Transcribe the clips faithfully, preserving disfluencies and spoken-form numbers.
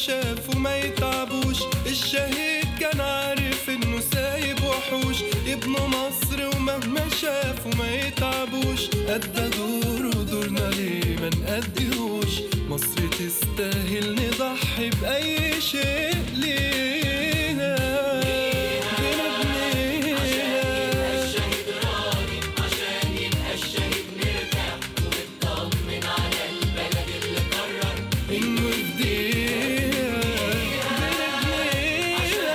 شافوا ما يتعبوش. الشهيد كان عارف انه سايب وحوش يبنوا مصر ومهما شافوا ما يتعبوش. أدى دوره دورنا ليه ما نأديهوش؟ مصر تستاهل نضحي بأي شيء ليها بنبنيها. عشان يبقى الشهيد راضي، عشان يبقى الشهيد مرتاح ومطمن على البلد اللي قرر إنه يفديها بنبنيها.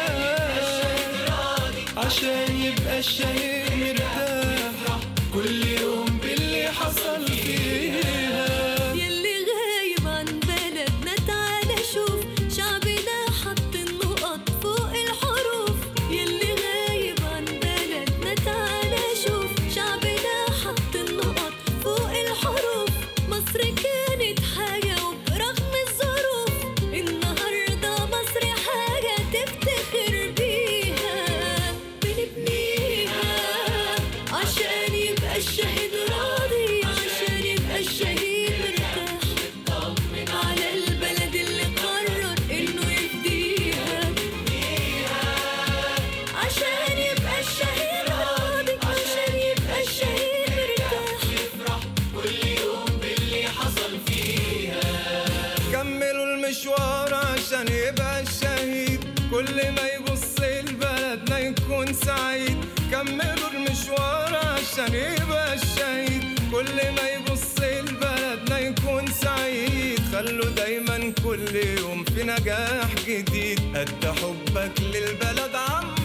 عشان يبقى الشهيد مرتاح كل يوم باللي حصل فيها. يلي غايب عن بلدنا تعالى شوف شعبنا حط النقط فوق الحروف. يلي غايب عن بلدنا تعالى شوف شعبنا حط النقط فوق الحروف. مصر كانت حاجة وبرغم الظروف النهاردة مصر حاجة تفتخر بيها بنبنيها. عشان يبقى الشهيد راضي، عشان يبقى الشهيد مرتاح مطمن على البلد اللي قرر انه يفديها. عشان يبقى الشهيد راضي، عشان يبقى الشهيد مرتاح يفرح كل يوم باللي حصل فيها. كملوا المشوار عشان يبقى الشهيد كل ما يبص لبلدنا يكون سعيد. كملوا المشوار عشان يبقى الشهيد كل ما يبص لبلدنا يكون سعيد. خلوا دايما كل يوم في نجاح جديد. قد حبك للبلد عم